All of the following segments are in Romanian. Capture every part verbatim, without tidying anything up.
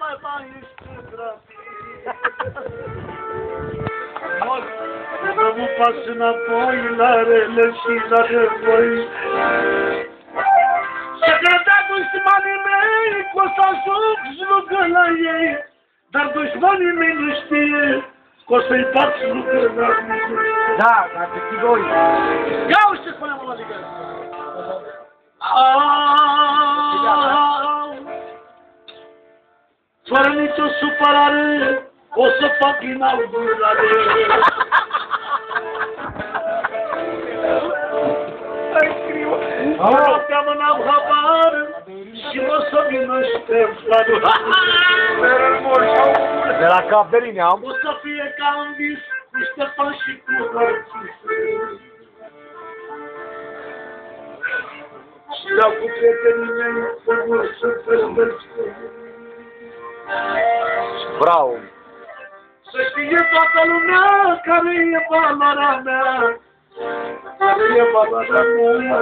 mai mai ești Să mă pas înapoi la rele și la război. Se credea dușmanii mei că o să ajung slugă la ei, dar dușmanii mei nu știe că o să-i fac slugă la mine. Da, dar te știi voi. Ia uite ce spune mă, adică. Fără nicio supărare, o să fac inaugurare. Noaptea mă n-am habar și mă să vină Ștefan. De la Cap de Linie am. O să fie ca în vis cu Ștefan și cu Narcise. Și dau cu prietenii mei să mă să fermește. Bravo! Să știe toată lumea care e valoarea mea. Care e valoarea mea.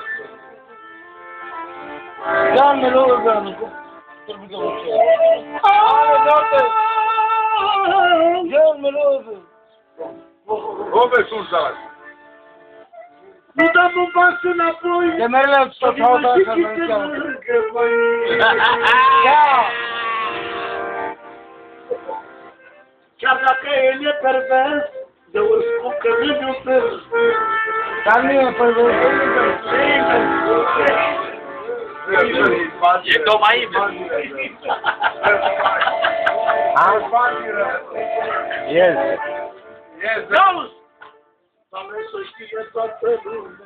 Da, melodă, da, nu. Trebuie să o cer. Aaa, doamne! Ia, melodă! Come sus, da? Nu dăm un pas înapoi. De merele tot hauta să nu înceamă. Ia! Chiar dacă el e pervers, eu îl spun că nu iubesc. Dar nu e pervers, nu E tocmai invers. Yes. Yes, Auzi! Doamne, să știe toată lumea.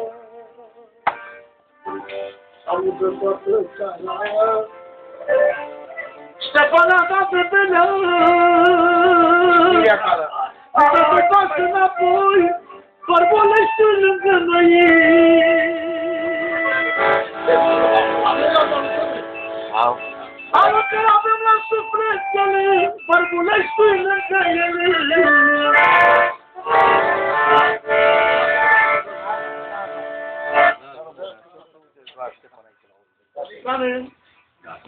Audă toată țara. Ștefan a dat pe belea. A dat pe pas înapoi. Bărbolește lângă noi. Au. Ală că avem la sufletele. Bărbolește lângă ele.